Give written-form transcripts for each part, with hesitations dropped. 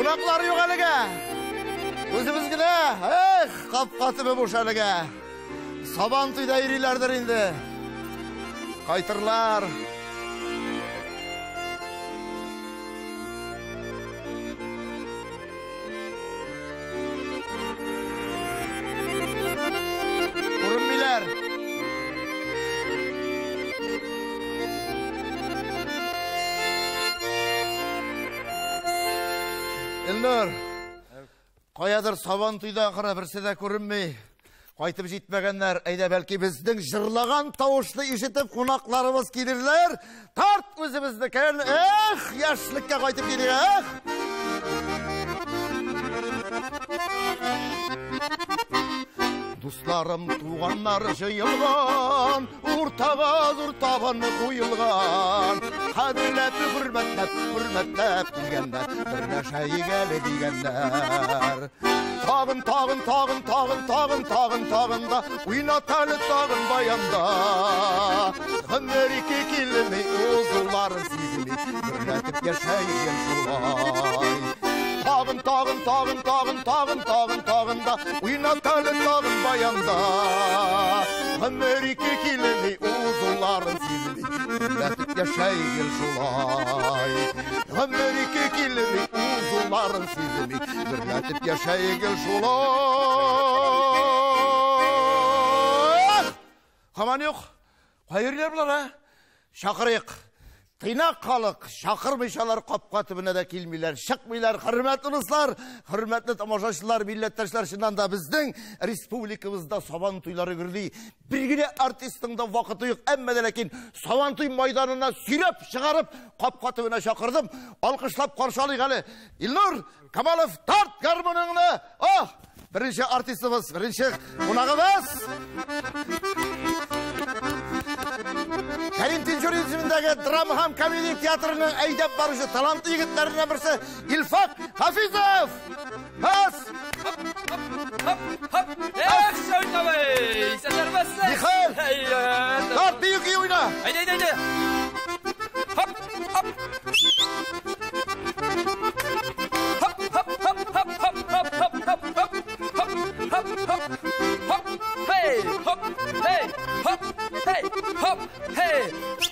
Qunaqlar yo'q haliga. O'zimizgina, qop-qotimi bo'sh haliga. Sabantuyda irilardir endi. Qaytirlar. Urinmilar. Elnur, qoyadir Sabantuyda qara birsida ko'rinmay, qaytib jetmaganlar, ayda balki bizning jırlagan tovushni eshitib qonaqlarimiz kelirlar. Tart o'zimizni kan, yoshlikka qaytib keling, Dostlarım, tuğanlar jıyılgan, urtaban qo'yilgan. Qadrlab, hurmatlab bilganlar, bir narsaga gel deganlar. Tağın da, uynatalı tağın bayanda. Ömürki kilimi, uzunların sizimi, birletip yaşayın şulay. Tağın da, uynatalı tağın bayanda. Ömürki kilimi, uzunların sizimi, birletip yaşayın şulay. Ömürki kilimi, uzunların sizimi, birletip yaşayın şulay. Kaman yok. Hayırlar bular ha? Şakırık. Tıynak kalık. Şakırmışalar qop-qotibine de kelmeyler. Şıkmeyler. Hürmetli dostlar, hürmetli tamaşaçılar, millettaşlar, şundan da bizden respublikamızda Sabantuyları girdi. Birgine artistin de vakıtı yok. Emme lekin Sabantuy meydanına sürüp çıkarıp qop-qotibine şakırdım. Alkışlap karşılayık hali. İlnur Kamalov tart garmonunu. Birinci artistimiz, birinci qonağımız. Karim Tinchur ismidagi drama ham komediya teatrining aydab borishi talantli yigitlaridan birisi Ilfaq Hafizov. Bas. Sho'tavay, sadarmasiz. Mixail. Tart büyük oyna. Haydi. Hop. Hey.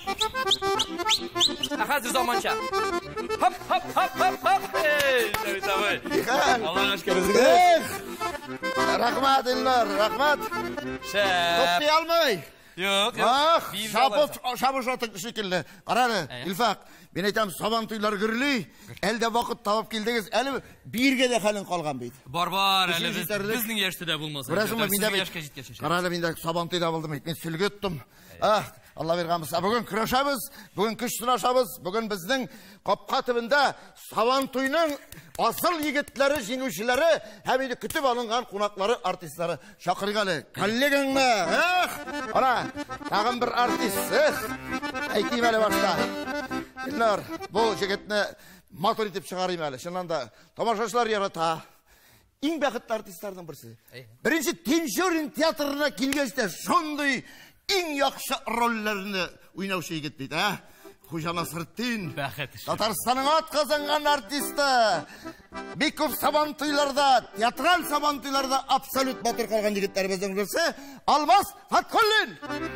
Hazır zamanca. Hop. Hey, Sho'tavay. Allah aşkınızı. Rahmat Elnur, rahmat. To'xtay olmay. Yo'q. Shabush otiq shekilli. Qarani, Ilfaq. Men aytam Sabantuylar girli. Elde vaqt topib keldingiz. Ali birga de qalin qolgan deydi. Bor, ali bizning yoshda bo'lmasa. Bizning yoshga yetgan. Qarali menda Sabantuyda bo'ldim. Men silga o'tdim. Allah bergan bo'lsa, bugun kurashamiz, bugun kuch sinashamiz. Bugun bizning qop-qotibinda Sabantuyning asıl yigitlari, jinguvchilari, hamida kutib olingan qonaqlari, artistlari chaqirg'ali. Kollegangni, ana, tag'in bir artist, aytayim hali boshqa. Elnur, bu yigitni motor etib chiqarayim hali. Shundan da tomoshachilar yarata. Eng baxtli artistlardan birisi. Birinchi Tinchurin teatrina kelganda shunday eng yaxshi rollarni o'ynavchi yigit deydi, Xo'ja Nasriddin. Tataristonning ot qozongan artisti. Bir ko'p Sabantuylarda, teatral Sabantuylarda absolut motor qolgan yigitlarimizdan birisi Almas Fatqullin.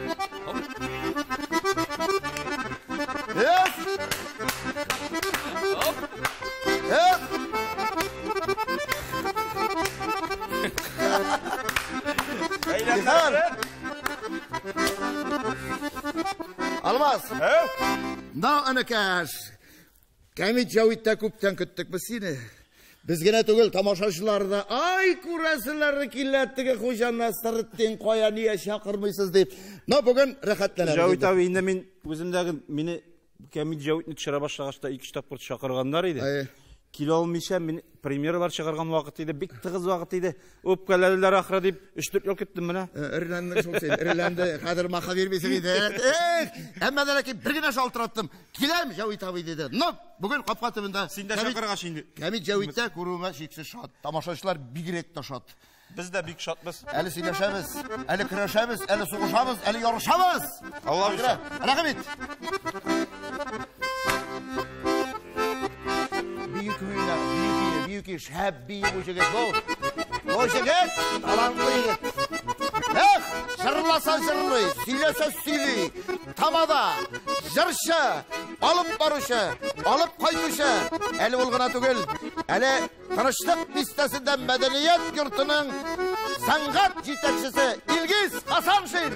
Almas. Anakash. Kamit Javitda ko'pdan kutdik biz seni. Bizgina tugul tomoshachilarda ay ko'rasizlar kelatiga Xo'ja Nasriddin qo'ya niya chaqirmaysiz deb. Bugun rohatlanamiz. Javit abi endi men o'zimdagi meni Kamit Javitni tushira boshlag'achda 2 tapqir chaqirganlar edi. Kilo olmaycha men premyera var chaqirgan vaqt edi, bek tig'iz vaqt edi. O'pkaladilar axira deb 3-4 yil ketdim mana. Irlandni so'lsam, Irlanda qadr maqa bermasa edi. Hammadan keyin birgina shaltiratdim. Kelam Javit abi dedi. Bugun qop-qotibinda senda chaqirgash endi. Kamit Javitda ko'ruvma cheksiz shot. Tomoshachilar bigrekda shot. Biz de big shotmiz. Ali siylashamiz, ali kurashamiz, ali sug'ishamiz, ali yorishamiz. Alloh akbar. Rahmat. Büyük oyunlar, büyük iş. Hep büyük bu şirket bu. Bu şirket talanlı yigit. Жырласа жырлый, сөйлесе сөйлей, тамада, жыршы, алып барушы, алып қайтушы. Әлі ол ғана түгел, әлі тыныштық мистесінде мәдениет йұртының саңғат жетекшісі Илгиз Хасаншин.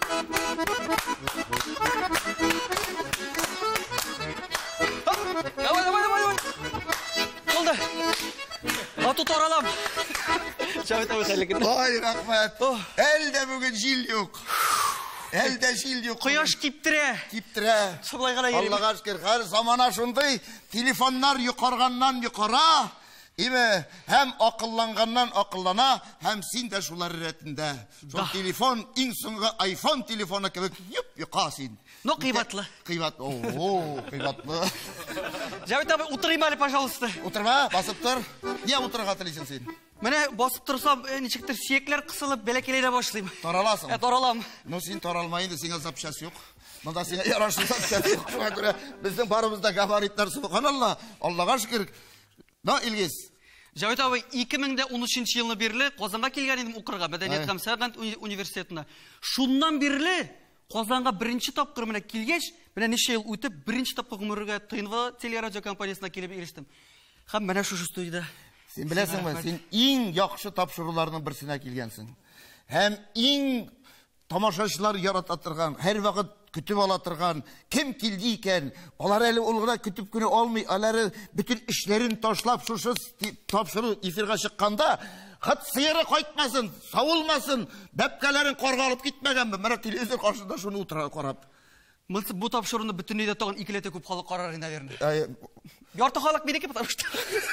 Давай. Oldu. Atut oralam. Şahit abi selekin. Vay rahmet. Elde bugün jil yok. Elde jil yok. Koyaş kiptire. Kiptire. Sıblay gana gelin. Allah'a şükür her zamana şunday telefonlar yukarıgandan yukarı. İme hem akıllangandan akıllana hem sin de şular retinde. Şu telefon insonga iPhone telefonu gibi yukasin. No kıymetli. Kıymetli. Oo kıymetli. Cavit abi oturayım hadi пожалуйста. Oturma basıp dur. Niye oturga tileysin sen? Mene basıp tursam nechiktir suyaklar kısılıp belekeleyle başlayayım. Taralasın. Toralam. No sen taralmayın sana zapşası yok. Manda sana yaraşlı zapşası yok. Şuna göre bizim barımızda gabaritler subhanallah. Allah'a şükür. No İlgiz. Cavit abi 2013 yılına birli Qozonga kelgan edim o'qirga Madaniyat ham Samarqand universitetida. Shundan birli Qozonga birinchi topqir mana kelgach, mana necha yil o'tib birinchi topqir umriga TNV teleradio kompaniyasına kelib erishdim. Ham mana shu studiyada. Sen bilasizmi, sen eng yaxshi topshiriqlarning birisine kelgansan. Hem eng tomoshachilar yarattirgan, her vaqt kütüp alatırgan, kim kildi iken, olar eli olguna kütüp günü olmay, oları bütün işlerin taşlap şuşu topşırı efirga çıkkanda, hat sıyırı koytmasın, savulmasın, bepkelerin korgalıp gitmegen mi? Mena televizor karşısında şunu oturar korap. Bu topşırığını bütün neyde toğun ikilete köp xalq qarar indaverdi. Yartı xalq meniki bu topşırdı.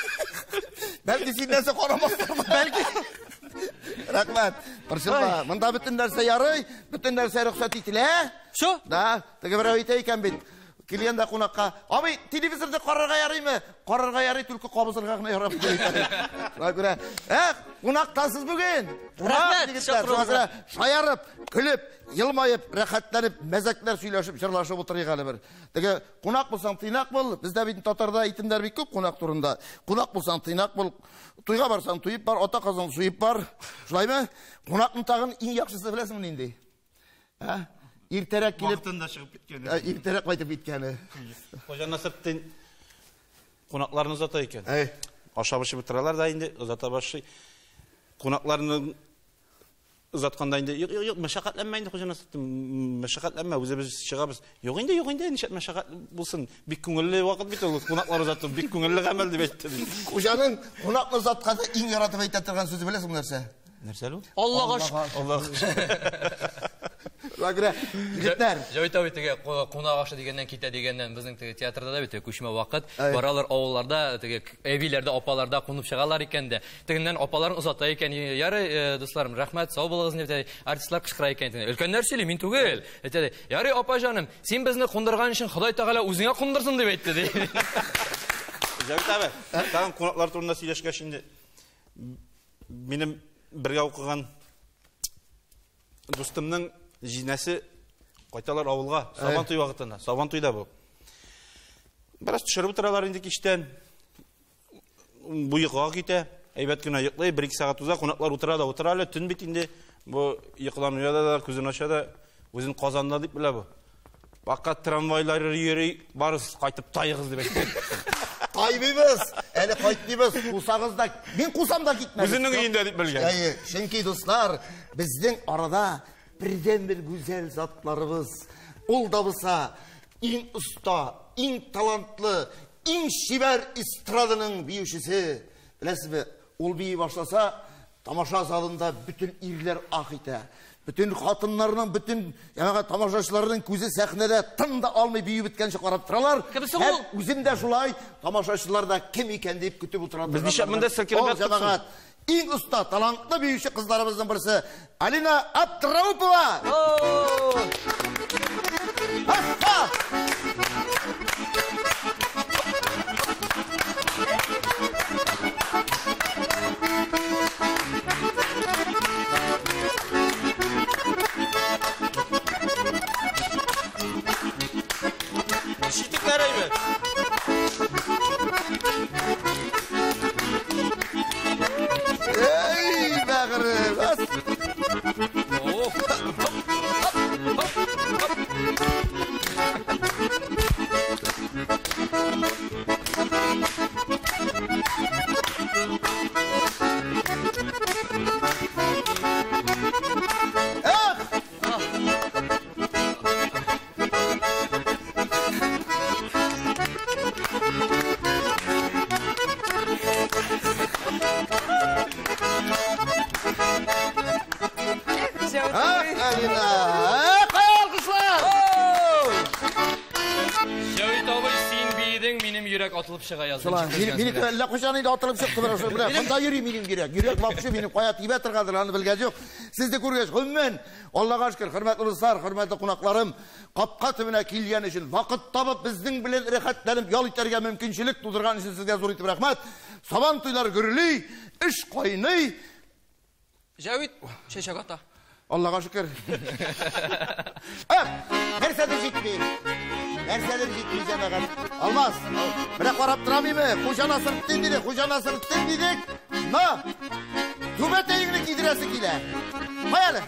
Belki sen nese koramazsın. Belki. Rahmat. Barışılma. Mında bütün derse yarıy, bütün derse ruhsat itile. Şu? Da, tege bir aytayken bit. Kelgan da qonaqqa, "Abi, televizorda qararga yaraymi?" "Qararga yaray, tulki qobuzirg'aqni yarab qo'yadi." Shunga ko'ra, qonaqdasiz bugun. Rahmat. Shunga shayarib, kulib, yilmayib, rahatlanib, mazaklar suylashib, jirlashib o'tiraylik hali bir. Tege qonaq bo'lsang tiynaq bo'l. Bizda bitin Tatarda aytimlar bik ko'p qonaq turunda. Qonaq bo'lsang tiynaq bo'l. To'yga borsang to'yib bar, ota qozon suyib bar. Shulaymi? Qonaqning tag'in eng yaxshisi bilasizmi endi? Ha? İrterek gelip... Vaktinde çıkıp bitkeni. İrterek kayıp bitkeni. Hoca Nasrettin konaklarını uzatayken. Aşağı başı bitiralar da indi uzata başı. Konaklarını uzatkanda indi. Yok meşakkatlenmeyin Hoca Nasrettin. Meşakkatlenme. Biz çıkabız. Yok indi. Nişet meşakkat bulsun. Bir kungulli vakit bit olur. Konaklar uzattım. Bir kungulli gamel diye bitti. Hoca'nın konakla uzatkanda en yaratıp aytettirgen sözü bilesiniz nerse? Nerse o? Allah'a şükür. Allah'a şükür. Bagre, yigitlar. Joyit abi tege qo'noq oshi degandan keta degandan bizning teatrda da bitta ko'chma vaqt boralar ovullarda tege evlarda opalarda qo'nib chiqarlar ekanda tegindan opalarim uzatar ekan yari do'stlarim rahmat sog' bo'linglar deb artistlar qichqirar ekan ulkanlar seli men tugul aytadi yari opajonim sen bizni qo'ndirgan uchun Xudoy taolo o'zingga qo'ndirsin deb aytdi deydi. Joyit abi tag'in qo'noqlar turida siylashga şimdi menim birga o'qigan do'stimning jinasi qaytalar avulga Sabantoy vaqtida. Sabantoyda bu. Biraz tushirib o'tiralar indi ishdan. Bu yiqqa kete, aybat kuna yiqlay 1-2 soat uzoq qo'noqlar o'tiradi, tun bit indi bu yiqlan uyadalar, ko'zini ochadi, o'zini Qozonda deb biladi bu. Faqat tramvaylar yuri barız qaytib tayig'iz deb aytdi. Taybimiz, eli qaytdimiz, qusag'izda, men qusamda gitmedi. O'zining uyida deb bilgan. Chunki do'stlar, bizning orada birden bir güzel zatlarımız, ol da bulsa, en usta, en talantlı, en şiver istradının büyüşüsü. Bilesizmi, ol bir başlasa, tamaşa zalında bütün irler ahite. Bütün hatınlarının, bütün tamaşaçılarının gözü sahnede tın da almayı büyü bitkençe qarab turalar. Hep üzümde şulay, tamaşaçılar da kim iken deyip kütüp oturarlar. Biz nişapmında sirkelip yaptıksın. En usta, talantlı büyüşü kızlarımızın birisi Alina Abdraupova. Şitikler ayıbet. йөрәк атылып чыга язды. Минеке әллә качан инде атылып чыкты бер шул. Монда йөри минем йөрәк. Йөрәк вакыты минем кая тибә торгандыр, аны белгән юк. Сез дә күргәч, гомумән, Аллага шөкер, хөрмәтле дуслар, хөрмәтле кунакларым, капка төбенә килгән өчен, вакыт табып безнең белән рәхәтләнеп ял итәргә мөмкинчелек тудырган өчен сезгә зур итеп рәхмәт. Сабан туйлар гөрли, эш кайный. Җавит, чәчәк ата. Аллага шөкер. Нәрсәдер җитми. Нәрсәдер җитми җәмәгать. Алмас. Менә карап торамыймы? Хуҗана сырттын диде, хуҗана сырттын дидек. На! Түбәтәйеңне кидерәсе килә. Каяла.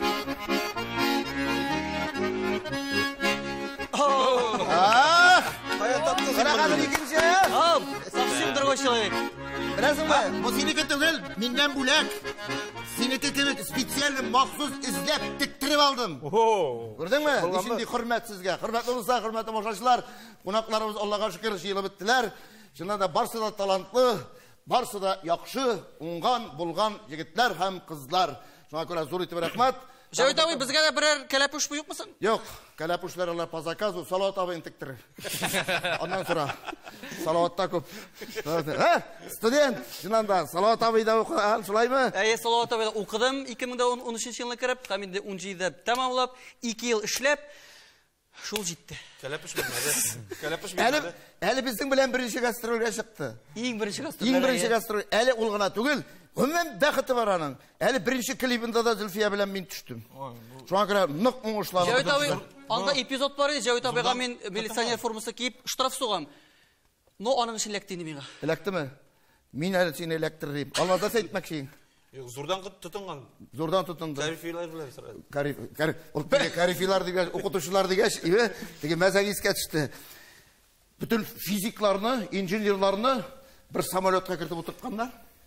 Каяттан икенче. Совсем другой человек. Беләсеңме? Бу синеке түгел, миннән бүләк. Синеке кебек специаль махсус эзләп тиктереп алдым. Күрдеңме? Ничек хөрмәт сезгә. Хөрмәтле дуслар, хөрмәтле башкалар, кунакларыбыз Аллага шөкер җыелып беттеләр. Шунда да барсы да талантлы, барсы да яхшы, уңган, булган егетләр һәм кызлар. Шуңа күрә зур итеп рәхмәт. Җавит абый, безгә дә берәр кәләпүш юкмысың? Юк, кәләпүшләр алар по заказу, Салават абыйны тиктерер. Аннан sonra Салаватта күп. Студент, шунда Салават абыйда укыган, шулаймы? Салават абыйда укыдым, 2013 елны кереп, һәм инде 17дә тәмамлап, 2 ел эшләп, шул җитте. Кәләпүш белмәде. Кәләпүш белмәде. Әле безнең белән беренче гастрольгә чыкты. Иң беренче гастроль. Иң беренче гастроль. Әле ул гына түгел. Гомумән бәхете бар аның. Әле беренче клипында да Зөлфия белән мин төштем. Шуңа күрә нык уңышланып. Җавит абый, анда эпизод бар иде. Җавит абыйга мин милиционер формасы киеп штраф сугам. Но аның өчен эләкте инде миңа. Эләктеме? Мин әле сине эләктердем. Алмазда әйтмәкче. Зурдан тотынган. Зурдан тотынды. Карифилар белән. Карифилар дигән, укытучылар дигәч, теге мәзәгискә төште. Bütün fiziklarını, inженерларны bir самолетка кертеп утыртканнар.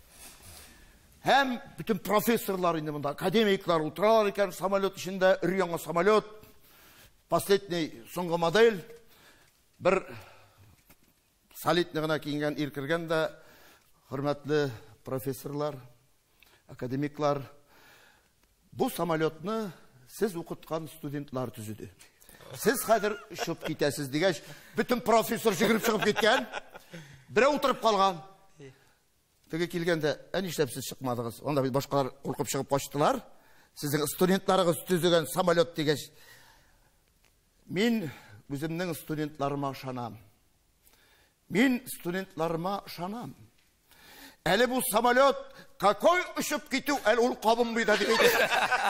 Һәм bütün профессорлар инде монда, академиклар утыралар икән самолет ичендә, өр-яңа самолет, последний соңгы модель, bir солидный гына киенгән ир кергән дә, хөрмәтле профессорлар, академиклар, бу самолетны сез укыткан студентлар төзүде. Сез хәзер шуп китәсез дигәч, bütün профессор җигереп чыгып киткән. Берәү утырып калган. Теге килгәндә, нишләп сез чыкмадыгыз? Анда бит башкалар куркып чыгып качтылар. Сезнең студентларыгыз төзегән самолет дигәч, мин үземнең студентларыма ышанам. Мин студентларыма ышанам. Әле бу самолет какой ұшып кету, әле ул кабынмый да дип әйтә.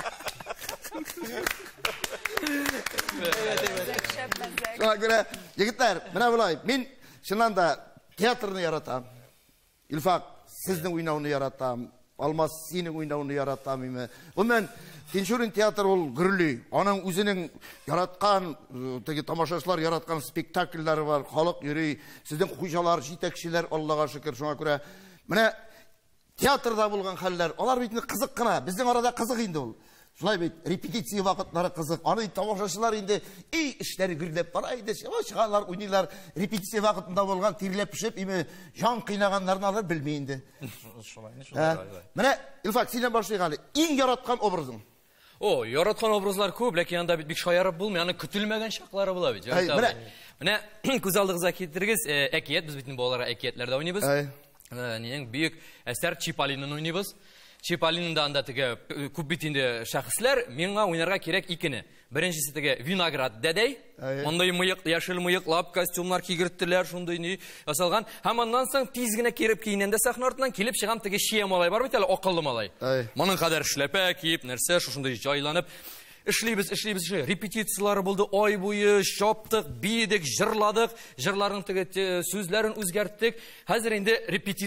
Егетләр, менә булай. Мин чыннан да театрны яратам. Илфак, сезнең уйнауны яратам. Алмас, синең уйнауны яратам име. Гомумән, Тинчурин театр ул гөрли. Аның үзенең яраткан, теге тамашачылар яраткан спектакльләре бар. Халык йөри. Сезнең хуҗалар, җитәкчеләр, Аллага шөкер, шуңа күрә. Менә театрда булган хәлләр, алар бит кызык кына. Безнең арада кызык инде ул. Шулай бит, репетиция вакытлары кызык. Аны тамашачылар инде эшләре гүрләп бара иде. Чыгалар, уйныйлар. Репетиция вакытында булган тирләп пешеп, име жан кыйнаганнарны алар белми инде. Шулай. Менә Илфак, синнән башлыйк әле. Иң яраткан образың. Яраткан образлар күп, ләкин анда бик шаярып булмый, аны көтелмәгән чаклары була бит. Менә күз алдыгызга китерегез, әкият, без битне балаларга әкиятләрдә уйныйбыз. Нинең бөек әсәр Чиполлинны уйныйбыз. Чиполлинда анда теге күп бит инде шәхесләр, миңа уйнарга кирәк икене. Беренчесе теге Виноград дәдәй, мондай мыек, яшел мыеклап, костюмнар кигерттеләр, шундый ни ясалган. Һәм аннан соң тиз генә кирип киенәндә сахна артыннан килеп чыгам теге шия малай бар бит әле, акыллы малай. Моның кадәр эшләпә киеп, нәрсә, шушындай җайланып эшлибез. Репетициялары булды, ай буе чаптык, бидек, җырладык, җырларның теге сүзләрен үзгәрттек. Хәзер инде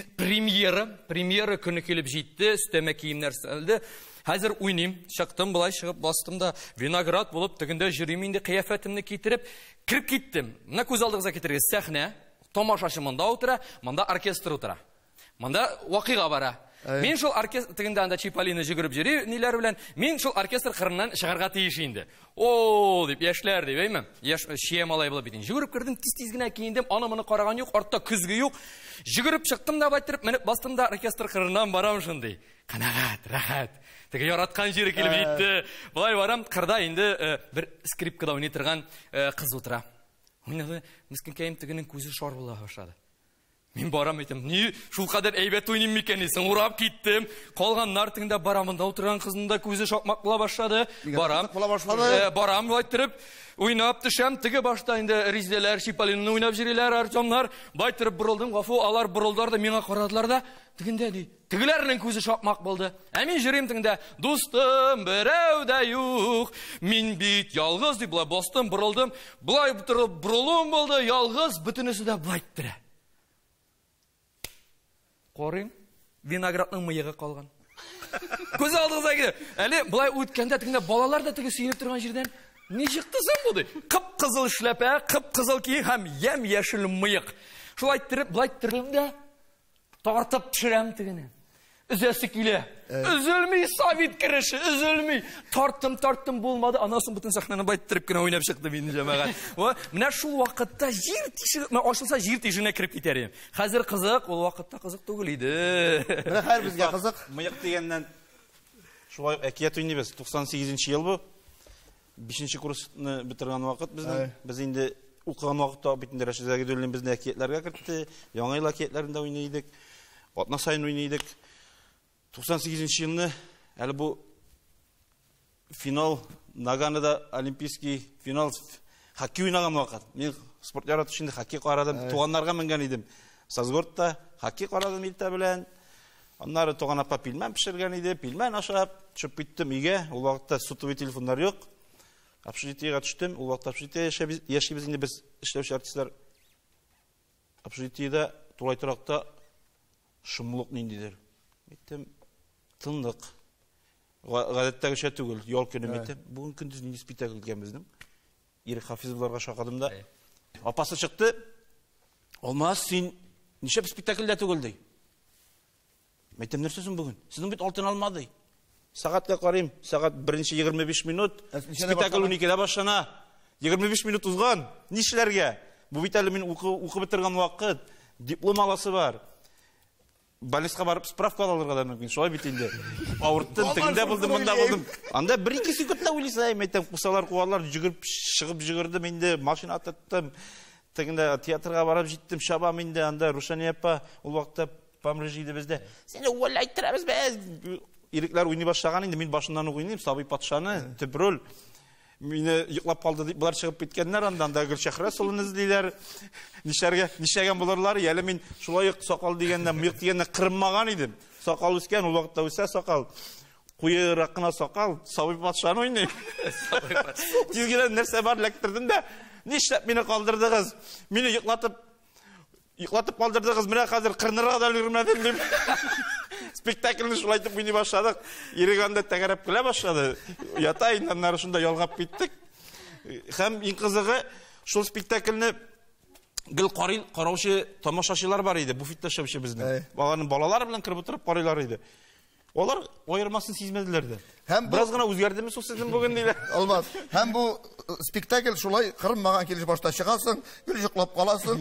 премьера көне килеп җитте, өстәмә киемнәр сәлде. Хәзер уйныйм, чыктым, булай чыгып бастым да, Виноград булып, тегендә җырыйм инде, кыяфәтемне китереп, кирип киттем. Менә күз алдыгызга китерегез, сәхнә, тамашачы монда утыра, монда оркестр утыра. Монда вакыйга бара. Мин шул оркестр тегендә анда Чиполлино җигереп йөри, ниләр белән, мин шул оркестр кырыннан чыгарга тиеш инде. Дип яшьләр дип әйме? Шия малай булып бит. Җигереп кердем, тиз генә киендем, аны-моны караган юк, артта күзге юк. Җигереп чыктым да байтырып, менеп бастым да оркестр кырыннан барам шундый. Канагат, рахат. Теге яраткан җире килеп җитте. Булай барам, кырда инде бер скрипкада уйный торган кыз утыра. Уйнады, мискин кәем тегенең күзе шар була башлады. Мен барам айтам, не шул кадәр әйбәт уйныйм микән дисең, урап киттем. Калганнар тыңда барамында утырган кызында күзе шакмак була башлады. Барам байтырып уйнап төшәм, теге башта инде Ризлеләр, Шипалинны уйнап җириләр, Артемнар. Байтырып бурылдым, гафу, алар бурылдылар да миңа карадылар да, тегендә ди. Тегеләрнең күзе шакмак булды. Ә мин җырым тыңда, дустым, берәү дә юк. Мин бит ялгыз дип бастым, бурылдым. Булай бутырып бурылуым булды, ялгыз, бөтенесе дә булай иттеләр. Корыйм, виноградның мыегы калган. Күз алдыгызга килә. Әле булай үткәндә тегендә балалар да теге сөенеп торган җирдән ни чыктысың бу ди? Кып-кызыл эшләпә, кып-кызыл ки һәм ям-яшел мыек. Шулай иттереп, булай иттердем дә тартып төшерәм тегене. Үзәсе килә. Үзелми Савит кереше, үзелми. Тартым булмады. Анасын бөтен сахнаны байтырып кына уйнап чыкты мине җәмәгать. Менә шул вакытта җир тишеге ачылса җир тишегенә кирип китәр идем. Хәзер кызык, ул вакытта кызык түгел иде. Менә һәр безгә кызык. Мыек дигәннән шулай әкият уйныйбыз. 98нче ел бу. 5нче курсны битергән вакыт безнең. Без инде укыган вакытта бит инде Рәшид Загидуллин безне әкиятләргә кертте. Яңа ел әкиятләрендә уйный идек. Атна сайын уйный идек. 98нче елны әле бу финал Наганада олимпийский финал хоккей уйнаган вакыт. Мин спорт яратучы инде хоккей карадым, туганнарга менгән идем. Сазгортта хоккей карадым илтә белән. Аннары туган апа пилмән пешергән иде, пилмән ашап, чыгып киттем өйгә. Ул вакытта сотовый телефоннар юк. Общежитиегә төштем. Ул вакытта общежитиедә яшибез инде без эшләүче артистлар. Общежитиедә тулай торакта шомлык ниндидер. Әйттем, тындык. Гадәттәгечә түгел, ял көне әйттем. Бүген көндез нинди спектакль икән безнең. Ирек Хафизовларга шакадым да. Апасы чыкты. Алмаз, син ничә спектакльдә түгел ди. Әйттем, нәрсәсен бүген? Сезнең бит алтын алмады. Сәгатькә карыйм, сәгать 1:25 минут. Спектакль 12дә башлана. 25 минут узган. Нишләргә? Бу бит әле мин укып бетергән вакыт. Диплом аласы бар. Балеска барып справка алырга да мөмкин. Шулай бит инде. Авырттым, тегендә булдым, монда булдым. Анда 1-2 секундта уйлыйсың, әйтәм, кусалар, куалар, җигереп чыгып җигердем инде, машина аттым. Тегендә театрга барып җиттем, шабам инде, анда Рушания апа ул вакытта памрежи иде бездә. Сине уйлай торабыз без. Ирекләр уйный башлаган инде, мин башыннан уйныйм, Сабый патшаны, төп роль. Мине йоклап калды дип булар чыгып киткәннәр, андан да Гөлшәһрә солын эзлиләр. Нишәгән буларлар? Яле мин шулай сакал дигәндә, мыек дигәндә кырынмаган идем. Сакал үскән, ул вакытта үсә сакал. Куерак кына сакал, Сабый патшаны уйный. Сабый патша. Тизгәдән нәрсә бар ләктердем дә, нишләп мине калдырдыгыз? Мине йоклатып калдырдыгыз, менә хәзер кырынырга да өлгермәдем дип. Спектакльне шулай итеп уйный башладык. Иреганда тәгәрәп килә башлады. Ята иннәннәр шунда ялгап киттек. Һәм иң кызыгы, шул спектакльне гел караучы тамашачылар бар иде, буфетта эшләүче безнең. Аларның балалары белән киреп утырып карыйлар иде. Алар аермасын сизмәделәр дә. Һәм бераз гына үзгәрдеме су сезнең бүген диләр. Алмаз. Һәм бу спектакль шулай кырынмаган килеш башта чыгасың, гел йоклап каласың.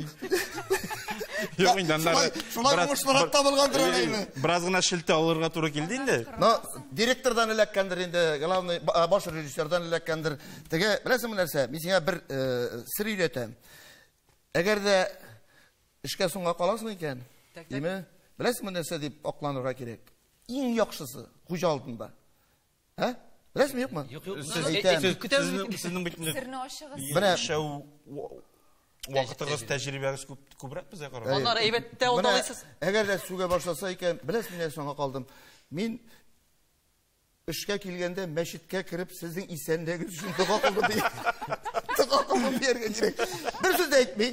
Юк инде аннары. Шулай уңышлырак табылгандыр әле. Бераз гына шелтә алырга туры килде инде. Директордан эләккәндер инде, главный баш режиссердан эләккәндер. Теге, беләсеңме нәрсә? Мин сиңа бер сер өйрәтәм. Әгәр дә эшкә соңга каласың икән, диме? Беләсеңме нәрсә дип акланырга кирәк? Иң яхшысы хуҗа алдында. Һә? Беләсеңме юкмы? Юк. Сезнең битендә. Сирне ашыгыз. Менә Шәү вакытыгыз, тәҗрибәгез күбрәк безгә карап. Аннары әйбәттә алдалайсыз. Әгәр дә сүгә башласа икән, беләсеңме нәрсә соңга калдым? Мин эшкә килгәндә мәчеткә кирип сезнең исәнлегегез өчен дуга кылдым ди. Дуга кылдым дигән кирәк. Бер сүз әйтми.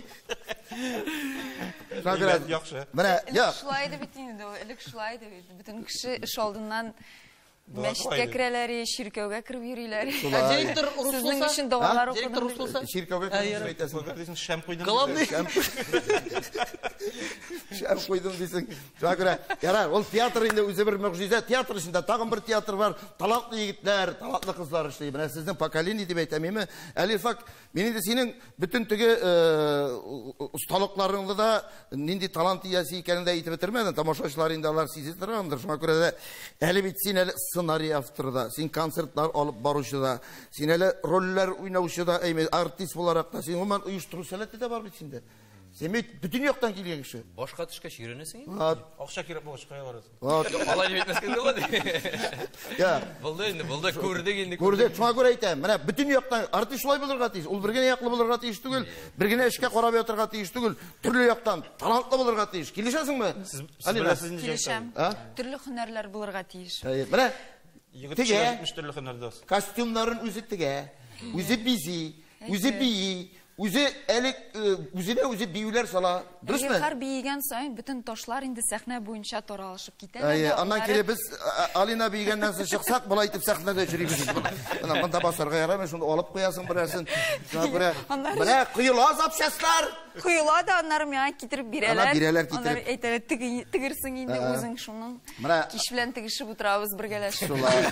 Шагырат яхшы. Менә, я. Шулай да бит инде, элек шулай да бит. Бүтән кеше эш алдыннан мәчеткә керәләр, ширкәүгә кирип йөриләр. Директор Сезнең өчен дуалар Директор укыды. Руслса. Ширкәүгә кирип әйтәсең. Дисең шәм куйдым. Главный. Шәм куйдым дисең. Шагыра, ярар, ул театр инде үзе бер мөгъҗиза. Театр эчендә тагын бер театр бар. Талантлы егетләр, талантлы кызлар эшли. Менә сезнең поколение дип әйтәмме? Әлифак, мин инде синең бүтән теге усталыкларыңны да нинди талант иясе икәнен дә әйтеп бетермәдең. Тамашачылар инде алар сизеп торгандыр. Шуңа күрә дә әле бит син әле сценарий авторы да, син концертлар алып баручы да, син әле рольләр уйнаучы да, артист буларак та, син гомумән оештыру сәләте дә бар бит синдә. Сен бүтін яқтан келген кіші. Башқа тышқа ширенесің? Ақша керек болғашқа барасың. Алай деп етмескен болады. Болды көрдік енді. Көрдік, шуңа көре айтайын. Мына бүтін яқтан арты шулай болырға тиіс. Ол біргене яқлы болырға тиіс түгіл, біргене ішке қарап отырға тиіс түгіл, түрлі яқтан талантлы болырға тиіс. Келешесің бі? Келешем. Түрлі хөнәрләр булырга тиеш. Мына Тіге, костюмларын өзі тіге, өзі бизи, өзі бии, өзі биюлер сала. Дұрыс ма? Егер бейген сайын бүтін тошлар инде сәхнә буенча таралышып китә. Аннан келе біз Алина бейгеннен соң шықсақ, бұл айтып сәхнәдә жүреміз. Мында басарға ярамай, шунда алып қоясың бірәсін. Мына құйыла запчастлар. Құйыла да аннары миңа китереп бирәләр. Бирәләр китереп. Аннары әйтәләр тигерсең инде үзең шуның. Киш белән тигешеп утырабыз бергәләшеп.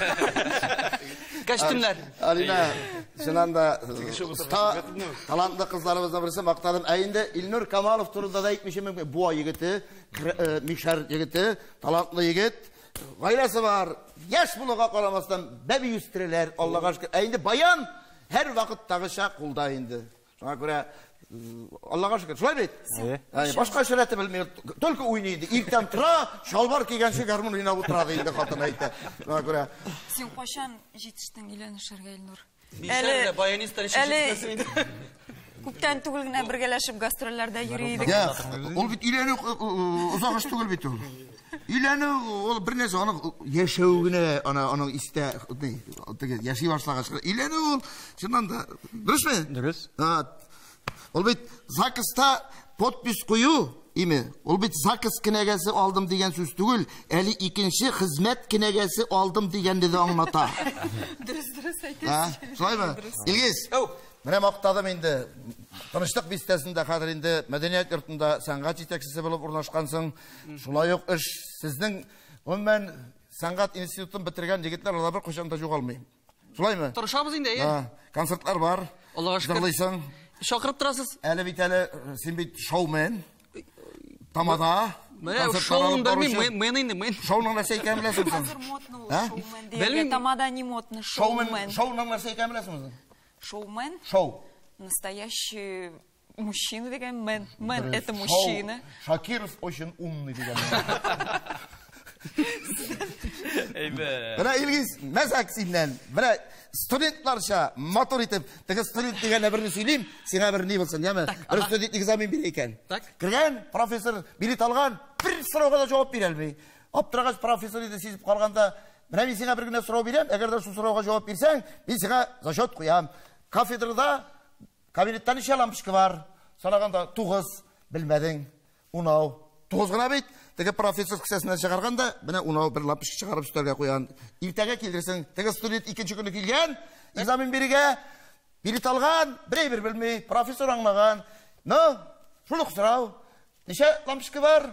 Костюмлар. Алина, шуннан да талантлы кызларыбыздан берсе мактадым. Әйинде Илнур Камалов турында да әйтмешем, буа егете, Мишар егете, талантлы егет. Гаиләсе бар. Яш булуга карамастан бәби үстерәләр, Аллага шөкер. Әйинде баян һәр вакыттагыча кулда инде. Шуңа күрә Аллага шөкер. Шулай бит? Башка шәрәте белмәй, только уйнайды. Иртән тора, шалбар кигәнче гармон уйнап утырады инде хатын әйтә. Шуңа күрә Син качан җитештең өйләнешергә, Илнур? Әле баянистар ишетмәсен инде. Күптән түгел генә бергәләшеп гастрольләрдә йөри идек. Ул бит өйләнү узак эш түгел бит ул. Өйләнү ул бер нәрсә, аның яшәү генә, аның истә, яши башлагач. Өйләнү ул шуннан да дөресме? Дөрес. Ул бит ЗАГСта подпись кую, име. Ул бит ЗАГС кенәгәсе алдым дигән сүз түгел, әле икенче хезмәт кенәгәсе алдым дигәнде дә аңлата. Дөрес әйтәсең. Шулаймы? Илгиз. Менә мактадым инде. Тынычлык бистәсендә хәзер инде мәдәният йортында сәнгать җитәкчесе булып урнашкансың. Шулай ук эш сезнең гомумән сәнгать институтын бетергән егетләр алар бер кайчан да югалмый. Шулаймы? Тырышабыз инде, Концертлар бар. Аллага шөкер. Җырлыйсың. Шакырып торасыз. Әле бит әле син бит шоумен. Тамада. Менә шоуны белмим, мен инде, мен. Шоуның нәрсә икәнен беләсең син? Хәзер модны ул шоумен диye. Тамада не модны, шоумен. Шоуның нәрсә икәнен беләсеңме? Шоумен? Шоу. Настоящий мужчина деген мен. Мен это мужчина. Шакиров очень умный деген. Менә Илгиз, мәзәк синнән. Менә студентларча мотор итеп, теге студент дигән берне сөйлим, сиңа бер ни булсын, яме? Бер студент экзамен бирә икән. Кергән, профессор билет алган, бер сорауга да җавап бирә алмый. Аптыраган профессор иде сизеп калганда, менә мин сиңа бер генә сорау бирәм, әгәр дә шул сорауга җавап бирсәң, мин сиңа зачет куям. Кафедрада кабинеттан ничә лампочка бар? Санаганда 9, белмәдең. 10, 9 гына бит. Теге профессор кесәсеннән чыгарганда, менә 10 бер лампочка чыгарып өстәлгә куян. Иртәгә килдерсең, теге студент икенче көнне килгән, экзамен бирергә, билет алган, бер белмәй, профессор аңлаган. Ну, шул сорау. Ничә лампочка бар?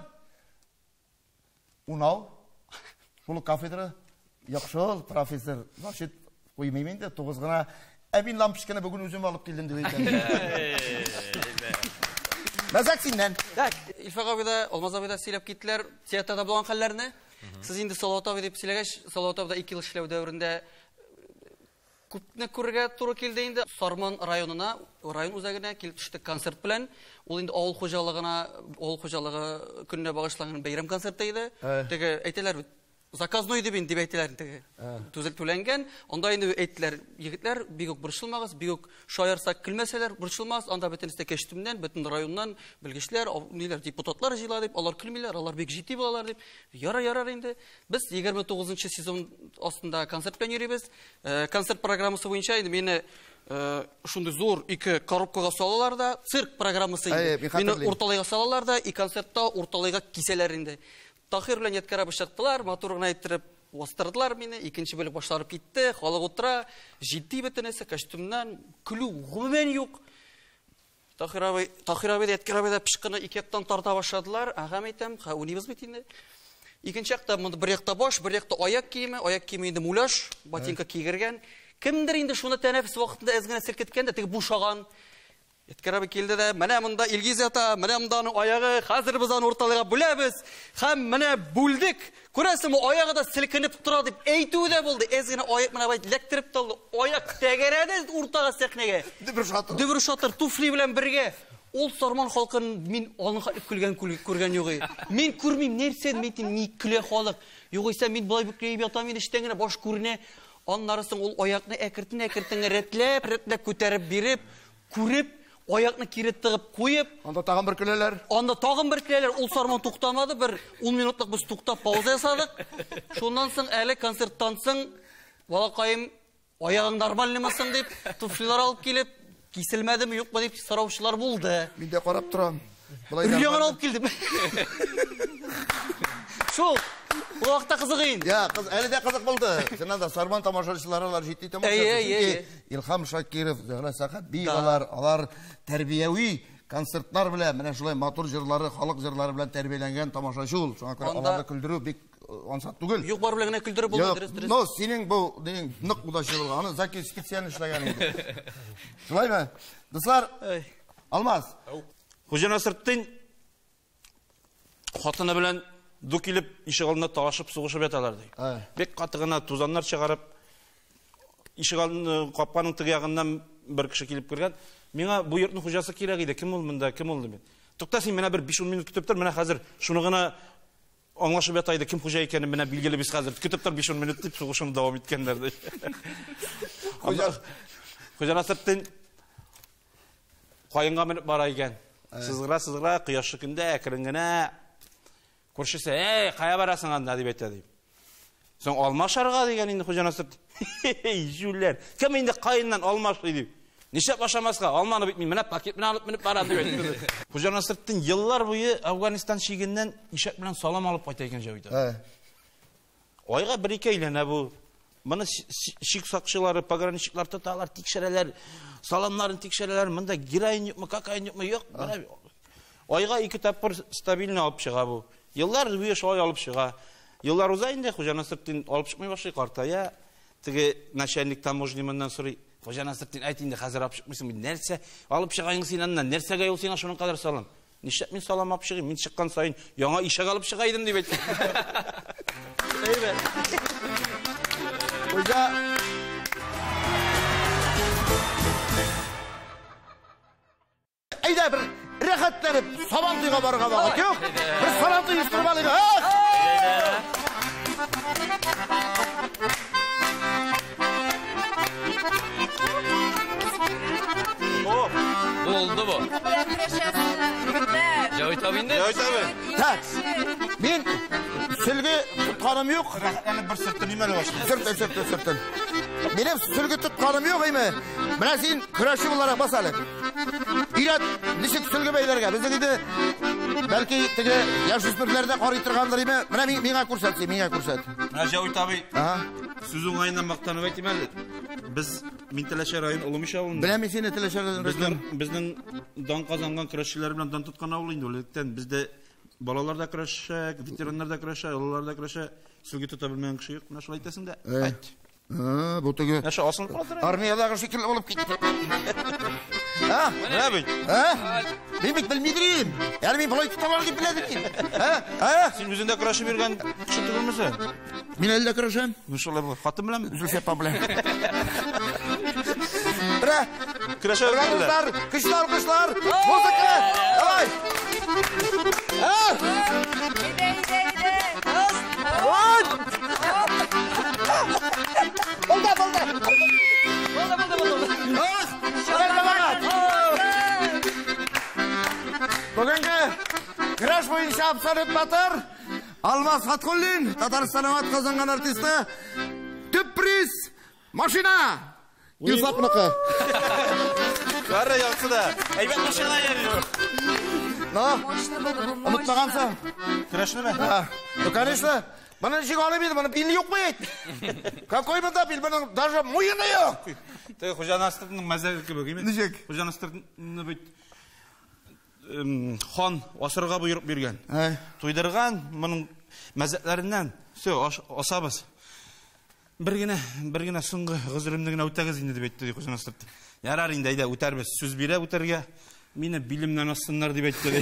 10. Шул кафедра. Яхшы, профессор. Значит, куймыйм инде 9 гына. Мин лампочканы бүген үзем алып килдем дип әйткән. Мәзәк синнән. Так, Илфак абый да, Алмаз абый да сөйләп киттеләр театрда булган хәлләрне. Сез инде Салават абый дип сөйләгәч, Салават абый да 2 ел эшләү дәврендә күпне күрергә туры килде инде. Сарман районына, район үзәгенә килеп төште концерт белән. Ул инде авыл хуҗалыгы көненә багышланган бәйрәм концерты иде. Теге әйтәләр бит, заказной дип әйтәләр теге. Төзелтүләнгән. Анда инде әйттеләр, егетләр, бик үк борчылмагыз, бик үк шаярсак көлмәсәләр, борчылмагыз. Анда бөтенесе кәчтүмнән, бөтен районнан белгечләр, ниләр депутатлар җыела дип, алар көлмиләр, алар бик җитди булалар дип. Ярар инде. Без 29нчы сезон астында концерт белән йөрибез. Концерт программасы буенча инде мине шундый зур 2 коробкага салалар да, цирк программасы инде. Мине урталайга салалар да, и концертта урталайга кисәләр инде. Тахир белән яткарап чыктылар, матур гына әйттереп вастырдылар мине. Икенче бүлек башларып китте, халык утыра, җитди бөтенесе костюмнан көлү гомумән юк. Тахир абый яткар абый да пышкыны 2 яктан тарта башладылар. Ага әйтәм, унибыз бит инде. Икенче якта монда бер якта баш, бер якта аяк киеме инде муляж, ботинка кигергән. Кемдер инде шуны тәнәфес вакытында әзгенә селкеткән дә, теге бушаган. Яткар абый килде дә, менә монда Илгиз ята, менә монда аның аягы, хәзер без аны урталыга бүләбез. Һәм менә бүлдек. Күрәсеңме, аягы да селкенеп тора дип әйтү дә булды. Әзгенә аяк менә бай ләктереп талды. Аяк тәгәрәде уртага сәхнәгә. Дөбер шатыр туфли белән бергә. Ол Сарман халқын мен оның күлген көрген жоғы. Мен көрмейм, нәрсен мен не күле халық. Жоғыса мен бұлай бүкірейіп ятам, мен іштеңіне баш көріне. Аннарысың ол аяқны әкіртін рәтләп көтәріп беріп, көріп, аяқны керет тығып қойып. Анда тағын бір күлелер. Ол Сарман тоқтамады, бір 10 минутлық біз тоқтап пауза жасадық. Шондан соң әлі концерттан соң балақайым аяғың нормальнымасың деп, туфлилар алып келіп, кесілмәді ме, жоқ па деп сараушылар болды. Мен де қарап тұрам. Үрлеғын алып келдім. Шол, бұл уақытта қызығын. Әлі де қызық болды. Жаңада Сарман тамашашыларалар жетті тамашашылар. Илхам Шакиров, Сақат Биғалар, алар тәрбияуи концерттар біле, мене шулай матур жырлары, халық жырлары біле тәрбиеленген тамашашыл. Соңа көрі аларды күлдіру бек ансат түгіл. Жоқ бар білегіне күлдірі болды. Но, сенің бұл нық ұдашы болған. Аны Заки специально шылаған еді. Шылай ма? Дұслар, Алмаз. Хожа Насырттың қатыны білен ду келіп, ишік алдында талашып, сұғышып еталарды. Бек қатығына тузанлар шығарып, ишік алдын қапқаның тығияғынан бір кіші келіп көрген. Меңа бұл ерттің хожасы керек еді, кім ол мұнда, кім олды мен. Тұқта сен мені бір 5-10 минут күтіптір, мені қазір шынығына аңлашып етайды, кім хожа екені мені білгелі біз қазір. Күтіптір 5-10 минут деп сұғышын давам еткендерді. Хожа Насырттың қайынға мініп бара екен. Сызғыра, қияшы күнде әкірінгіне көршісі, қая барасың анда деп етеді. Соң алма шарға деген енді Хожа Насырт. Жүлер, кім енді қайыннан алма шы деп. Нешеп ашамасқа, алманы бітмей, міне пакетмен алып мініп барады деп етеді. Хожа Насырттың еллар бойы Афганистан шегеннен ишек білен салам алып қайта екен жауыды. Ойға бір-екі ейлені бұл. Мұны шик сақшылары, пограничниклар тұталар, текшерелер, саламларын текшерелер, мұнда героин yok mu, кокаин yok mu, yok. Ойға 2 таппыр стабильно алып шыға бұл. Еллар бойы шолай алып шыға. Еллар ұзайында Хожа Насырттың алып шықмай башы қартая. Тіге начальник таможнеміннен сұрай. Хожа Насырттың айтында қазір алып шықмайсың, нәрсе алып шығайың сен аннан, нәрсеге ел сен ашының қадар салам. Нешеп мен салам алып шығайын, мен шыққан сайын яңа ишек алып шығайдым деп айтты. Хожа Айда бір рәхәтләніп Сабантуйға баруға вақыт жоқ. Бір Сабантуй ұстырып алайық. Oldu bu. Cavit abinde? Cavit abi. Так, мен сүлге тұтқаным жоқ. Рахаттанып бір сұрттын емелі башты. Сұрттын. Менен сүлге тұтқаным жоқ емі. Мына сен күрәші боларақ басалы. Ират, нешік сүлге бәйлерге. Біздің еді, бәлкі тігі яшүспірлерді қари тұрғандар емі. Мына меңа көрсәтсе, меңа көрсәт. Мына Жауит абай, сөзің айынан мақтанып айтым әлі. Біз Ментелешер айын ұлымыш ауылында. Біләме сені Телешерден рөстем. Біздің дан қазанған күрәшшілер білен дан тұтқан ауылында. Олеттен бізде балалар да күрәшші, ветерандар да күрәшші, олар да күрәшші. Сүлге тұта білмеген кіші жоқ. Мына шыл айтасың да? Айт. Бұл түгі. Наша асылып қалдыр. Армиядағы шекілі болып кетті. Мына бейт. Мен бек білмейдірейім. Яғни мен бұлай тұталар деп біледім. Сен өзінде күрәші берген кіші түгілмісі? Мен әлі де күрәшем. Нұшылай бұл. Қатын білемін? Зүлсеппа білем. Бірі. Күрәші білемін. Кышлар. Музыка. Давай. Бүгінгі күрәш бойынша абсолют батыр Алмаз Фатхуллин, Татарстаннан атқазанған артисті, түп приз машина. Юсапнықы. Бәрі яқсы да. Әйбет машина ері. Ұмытпағансың? Күрәшіні бә? Ну, конечно. Бұның жек алып еді, бұның бейілі жоқ бейді. Какой бұнда бейіл, бұның даже мұйыны жоқ. Хожа Насырдың мәзәгі көбі кеме? Нешек? Хожа Насырдың бейт хан асырға бұйырып берген. Тойдырған мұның мәзәклерінен асабыз. Бір гіне сұңғы ғызырымдығына өтәгіз енді деп айтты Хожа Насырды. Ярар енді айда өтәрбіз, сөз бере өтәрге, мені білімнен асынлар деп айтты.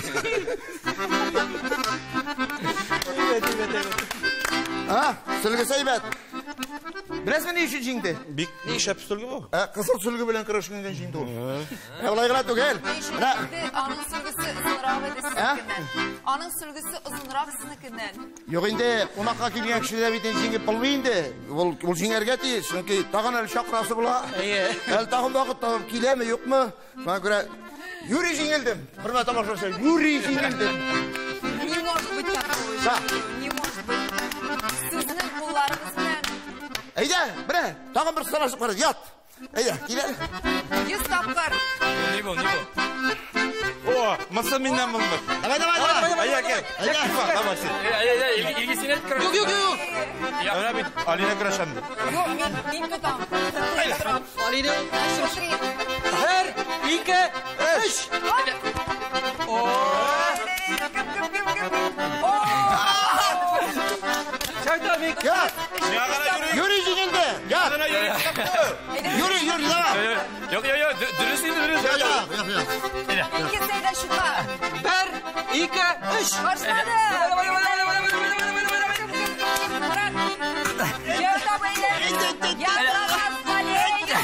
Сүлгі сейбет. Білесің не үшін жеңді? Бик не шәп сүлгі бұл? Қызыл сүлгі білен күрешкенген жеңді ол. Олай қыла түгел. Аның сүлгісі ұзынырақ еді сінікінен. Аның сүлгісі ұзынырақ сінікінен. Жоқ енді, қонаққа келген кішілер бейтен жеңіп білмейінді. Ол жеңерге тиіс. Çünkü тағын әлі шақырасы бұла. Әлі тағын бағыт тағып келемі, yok mu? Соған көре, Юрий жеңілдім. Құрмет амашасы, Юрий жеңілдім. Не может быть такого же. Не может быть. Сіздің қоларыңызбен. Әйде, бірі, тағын бір санашып қарады, ят. Әйде, келер. 100 тапқыр. Не бұл? О, мысы менен бұлмыр. Давай. Ая, кел. Давай сен. Ilgisini et kırın. Yok. Öyle bir Alina Kraşan'dı. Yok, мен тұтам. Алина, Смотри. 1, 2, 3. Çaytabik. Ят. Юрий жеңілді. Ят. Юрий, давай. Yok, dürüst değil. İkisi de şuna. 1, 2, 3. Başladı. Yolda böyle. Yapamaz kaleye.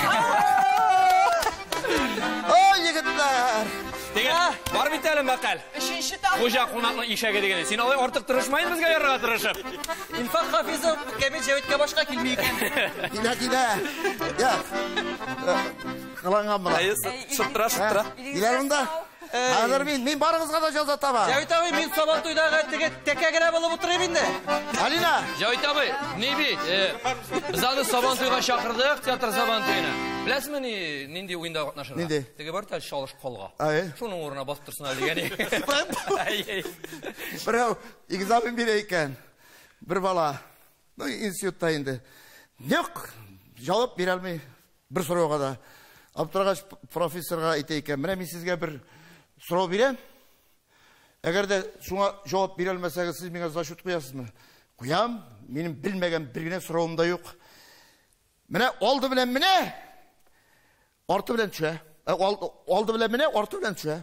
Oy yigitler. Var bir tane bakal. Üçüncü tap. Koca konakla işe gidegene. Sen olay artık tırışmayın bizga yarığa tırışıp. İnfak Hafizov Kamil Cevit'e başka kelmeyken. Gile. Ят. Қыланған бұла. Шыттыра. Гилер мұнда. Қазір мен барыңызға да жаза таба. Cevit abi, men Sabantuy'dağı tekegire bulup oturayım indi. Алина. Cavit abi, ne bit? Biz adı Sabantuyga şakırdık, teatr Sabantuy'na. Bilesizmi nindi oyunda qatnaşırlar? Nindi? Tege bar tel çalış kolga. Şunun uğruna basıp tırsınlar degeni. Бірі экзамен бере екен. Бір бала. Институтта енді. Жоқ, жауап бере алмай. Бір сұрауға да. Абдырғаш профессорға айта екен. Міне мен сізге бір сұрау берем. Егер де шуңа жауап бере алмасаңыз, сіз менге зачет қоясыз ма? Қоям. Менің білмеген біргіне сұрауым да жоқ. Міне олды білем міне. Орты білем чуа. Олды білем міне, орты білем чуа.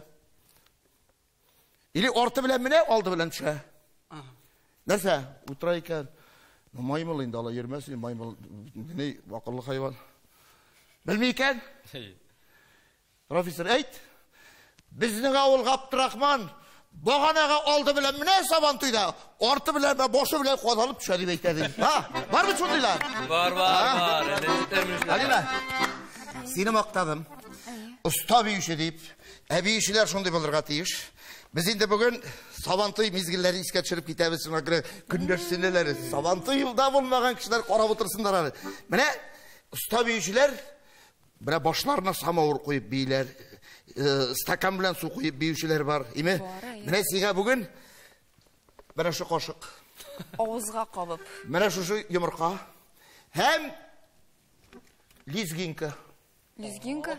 Или орты білем міне, олды білем чуа. Нәрсе? Утыра екен. Маймыл енді ала ермесін. Маймыл не ақыллы хайван. Білмей екен? Профессор, әйт. Біздің ауыл Ғабдырахман боғанаға олды білем міне Сабантуйда. Орты білем, бошы білем қозалып түші деп айтады. Бар ма чондайлар? Бар. Алина, сені мақтадым. Ұста бейші deyip, әбейшілер шондай болырға тиіш. Біз енді бүгін Сабантуй мезгіллері еске түсіріп кетеміз. Күндер сенелері. Сабантуй жылда болмаған кішілер қарап отырсындар. Міне, ұста бейшілер бір башларына самауыр қойып бейлер, стакан білен су қойып бейшілер бар. Міне сиға бүгін бір шу қошық. Ауызға қабып. Міне шу юмырқа. Hem лизгинка. Лизгинка?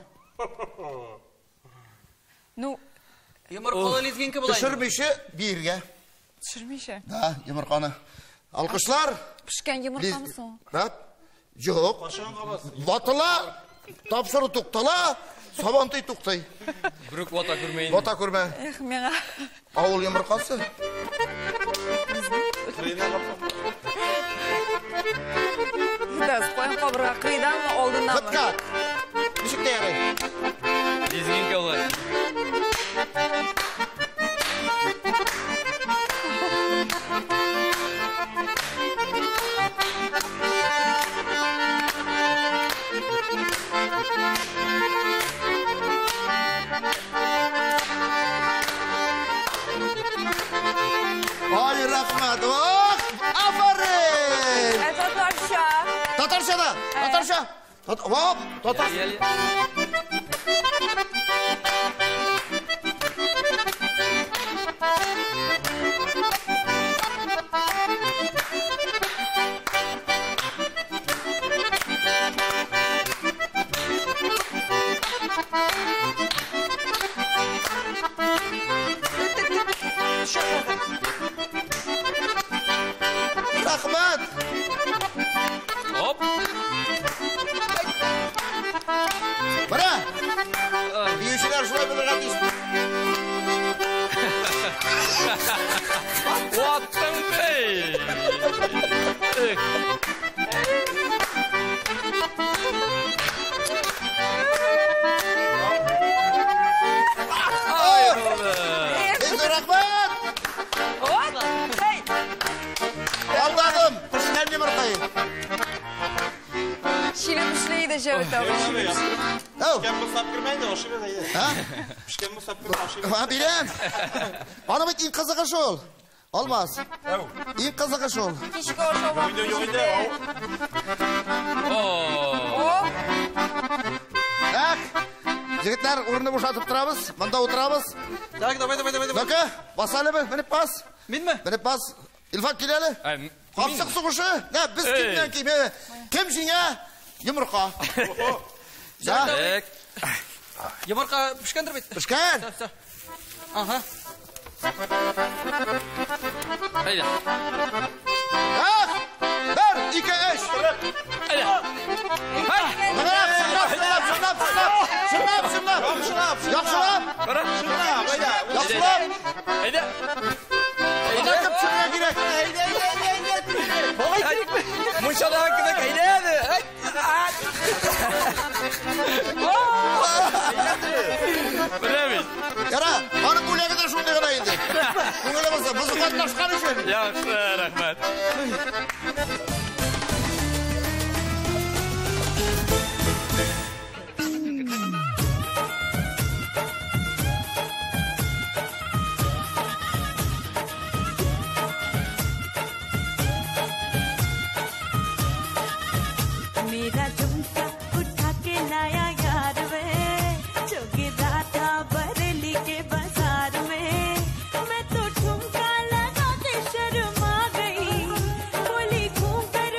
Ну, Yumurkalı lizginki bulayım. Düşürmüşü birge. Düşürmüşü. Da, yumurkanı. Alkışlar. Pişken yumurta mısın? Yok. Vatıla, tapsırı tuktala, Sabantay tuktay. Bruk vata kurmayın. Vata kurma. Mena. Avul yumurkası. Gideriz, koyun kaburga kıyıdan mı, oldundan mı? Fıtka. Düşük değeri. Lizginka olay. Ay rahmet. Oh, aferin. Tatarşa. Tatarşa da. Tatarşa. Hop, tatarşa. Gel. Rahmet. Hop. Bana. Büyüşler şuraya bir rahat iş. Vatan bey. Şilemişliği de şöyle Oh. Pişken bu sap girmeyin de aşırı da iyi. Ha? Pişken bu sap girmeyin aşırı. Ha bilem. Bana bak ilk kızığı şu ol. Olmaz. İlk kızığı şu ol. Kişi koşu var. Oo. Bak. Jigitler urunu boşaltıp durabız. Bunda oturabız. Так, давай. Bakı. Basalı mı? Beni bas. Min mi? Beni bas. İlfak geleli. Kapsık sıkışı. Ne biz kimden kim? Kim şine? Yumurka. Ya. Tek. Yumurka pişkendir bit. Pişken. Aha. Haydi. Ha. Bir, iki, üç. Haydi. Şınap. Yaxşılap. Haydi. Bırakıp şuraya girek. Munşada hakkında haydi. Bilemeyiz. Yara, bana bu ne kadar şunu ne kadar indi. Bu ne kadar bizi katlaşkan için. Yaxşı, rahmet. मेरा झुमका उठा के लाया यार वे जो गिरा था बरेली के बाजार में मैं तो ठुमका लगा के शर्मा गई बोली घूम कर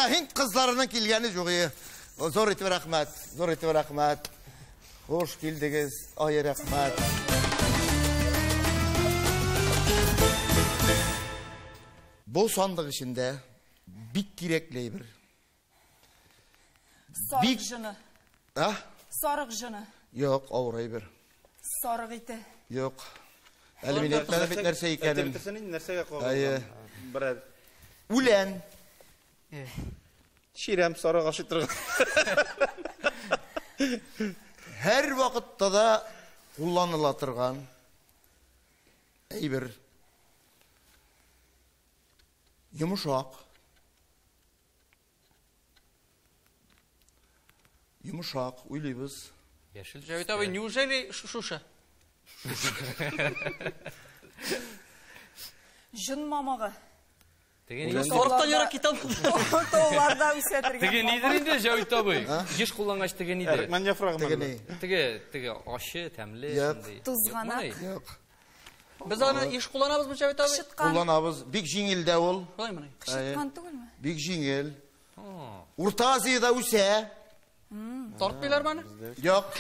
Hint kızlarının kilgeni joğu. Zor eti rahmet, zor eti rahmet. Hoş geldiniz, ay rahmet. Bu sandık içinde bik gerekli bir. Sarık jını. Ha? Sarık jını. Yok, avray bir. Sarık iti. Yok. Elimin etmeden bir nerse ikenim. Bitirsenin nersege Ayı. koyalım. Birer. Ulen. Şirem sarı kaşıtırgan. Her vakitte da kullanılatırgan. Bir. Yumuşak. Yumuşak, uyluyuz. Yeşil. Cavit abi, неужели şuşa? Jın mamağı. Soruktan yara kitap. Toğlarda üsetirgen. Tege nedir indi Cavit abi? Еш kullangaç tege nedir? Ben yaprağım. Tege aşı, temli. Yok. Tuzganak. Yok. Biz onu iş kullanabız mı Cavit abi? Kışıtkan. Kullanabız. Big jingilde ol. Kolay mı? Kışıtkan değil mi? Big jingil. Orta Asya'da üse. Tortbiler bana. Yok.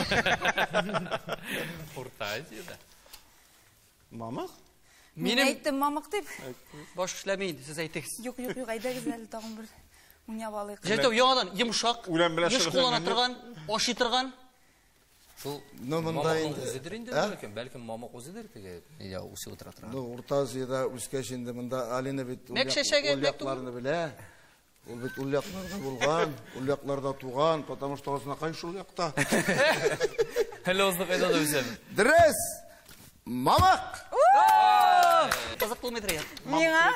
Orta Asya'da. Mamak? Men aytdim mamak deb. Boş işlemeydi, siz aytыңыз. Yo'q, ayda güzel tag'in bir unyab alayıq. Cavit abi, yoğadan yumuşak. Ulan bilen iş şurası kullanatırgan, oşitırgan. Bu No, bunday mamak endi. o'zidir endi balkim, balkim mamak o'zidir tege. Ya o'si o'tiratirgan. Orta Asya'da üske şimdi bunda Alina bit Mek şeşege ulyaklarını bile. Ol bit ulyaklarda bulgan, ulyaklarda tuğan, потому что osuna kayış ulyakta. Hele ozluq edada o'zim. Dres. Mamak. Kızık kılmaydır ya. Миңа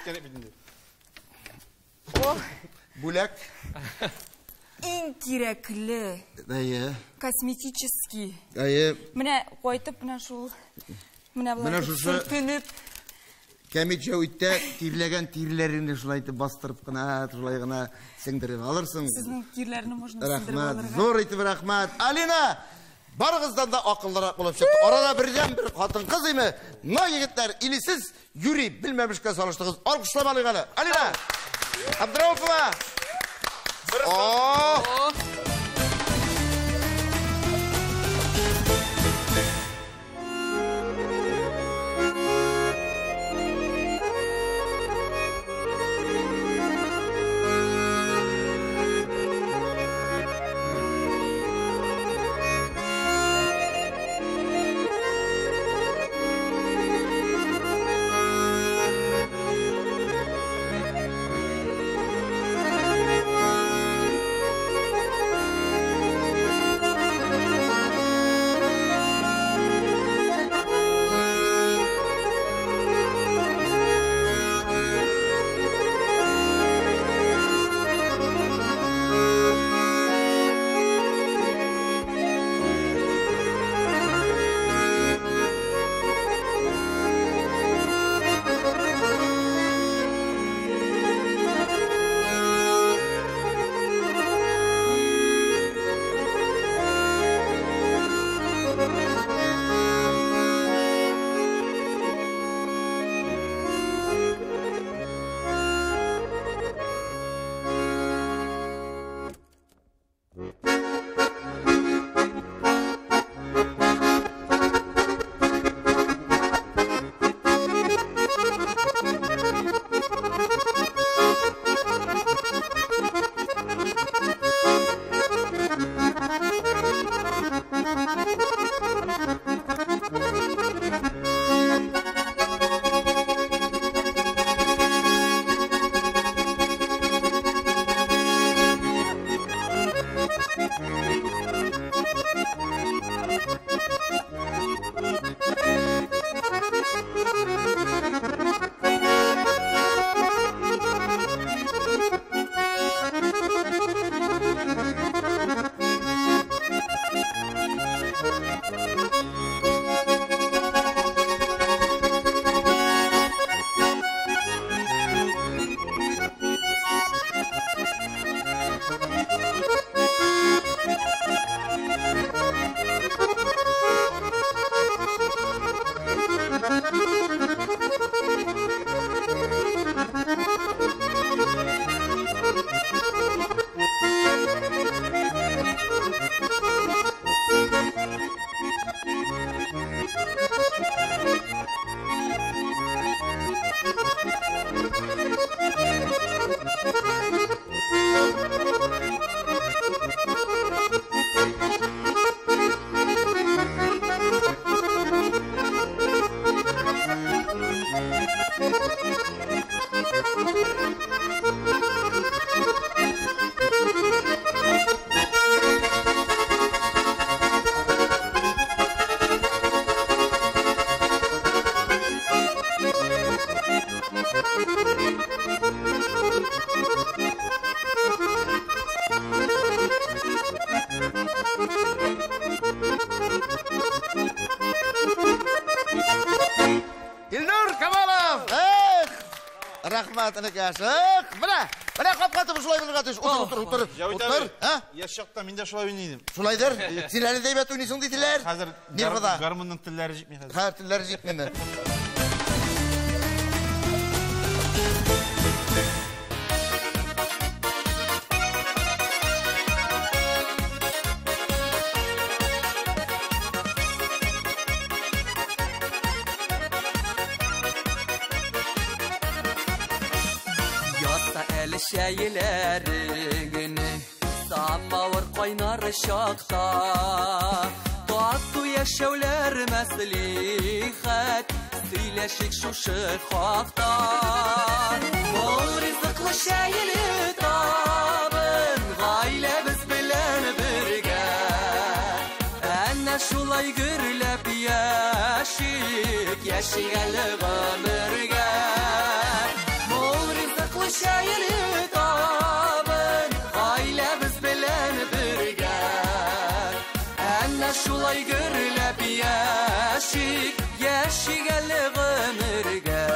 о Bulak. ең керекli Dayı. косметический. Dayı. Міне қойтып, міне шул. Міне Міне былай шушы- сүртініп. Kemikçe uytte tirlegen tirlerini şulaytı bastırıp gına, şulay gına singdirip alırsın. Сіздің терлеріні можно сындырып Rahmat, алырға. zor iti bir rahmat. Alina, barğızdan da akıllırak bulup çıktı. Orada birden bir kadın kız imi. Na yigitler ilisiz yürü bilmemişke salıştınız. Alkışlamalıyız hala. Alina, Abdurraufova. Oh. Рахматыны кашык. Мына қапқатып шулай қылға түш. Отыр. Еш шақта мен де шулай ойнайдым. Шулайдыр. Сен әлі дейбет ойнайсың дейтілер. Қазір гармонның тіллері жекмей қазір. Қар тіллері жекмейді. Şəylərini Samavır qaynar şaqda Tatlı yaşavlər məslihət Söyləşik şuşu xaqda Bol rizqlı şəyli tabın Qayləbiz bilən birgə Ənə şulay gürləb yaşik Yaşiğəli qamirgə Şəyli tabın Ailəbiz bilən birgə Ənə şulay görüləb yaşik Yaşiqəli qımirgə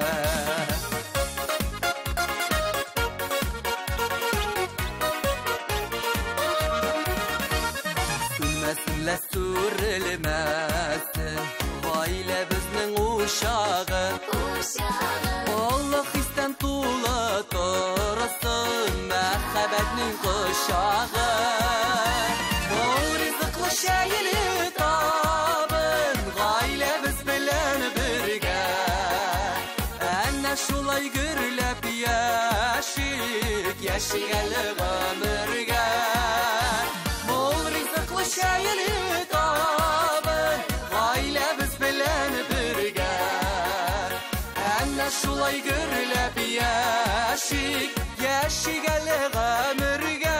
Sülməsinlə sürülməsin Ailəbiznin uşağı Allah istən tuğla Torasın məhəbətinin qışağı Bol rizqlı şəyli tabın Ailəbiz bilən birgə Ənə şulay görüləb yaşik Yaşiqəli qamirgə Bol rizqlı şəyli tabın Ailəbiz bilən birgə Ənə şulay görüləb yaşik Yaşiqəli qamirgə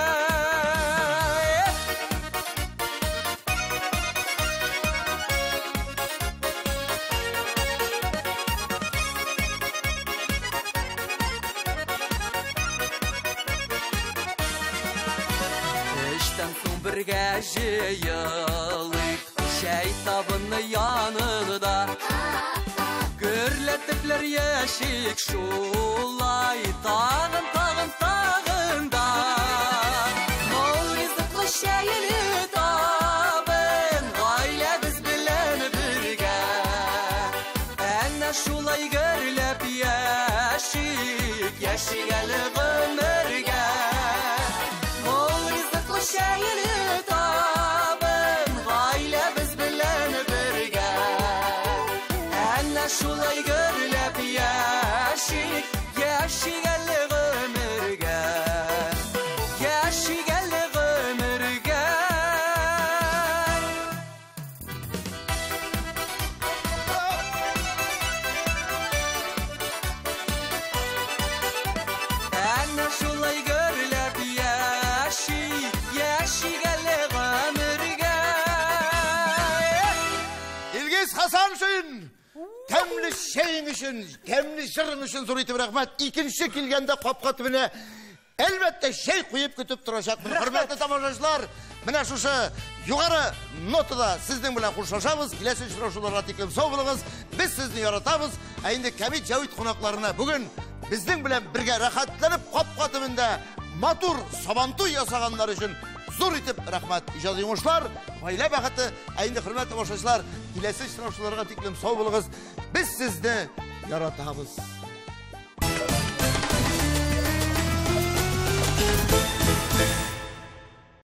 İşdən son birgə jıyılıq Şeytabını yanında Görlətiblər yaşik şulay Tağın tağında Bol rizqlı şəyli tabın Ailəbiz bilən birgə Ənə şulay görləb yaşik Yaşiqəli qamirgə Bol rizqlı şəyli tabın Ailəbiz bilən birgə Ənə şulay görüləb yaşik Yaşiqəli qamirgə Yaşiqəli qamirgə Ənə şulay görüləb yaşik Yaşiqəli qamirgə İlgiz Hasan үшін Тәмлі шейін үшін, тәмлі жырын үшін зор етіп рахмат. Икінші келгенде қапқа түбіне әлбәтте шей қойып күтіп тұрашақпын. Құрметті тамашашылар, міне шушы юғары нотада сіздің білен қоштасамыз. Келесі ұшырашуларға текем сау болыңыз. Біз сізді яратамыз. Енді Кәмит Жәуит қонақтарына бүгін біздің білен бірге рахаттанып қапқа түбінде матур сабантуй ясағандар үшін зор етіп рахмат. Ижазы оңышлар, ғайлә бақыты. Әйінді құрметті тамашашылар, келесі ұшырашуларға текем сау болыңыз. Biz sizde yaratağımız.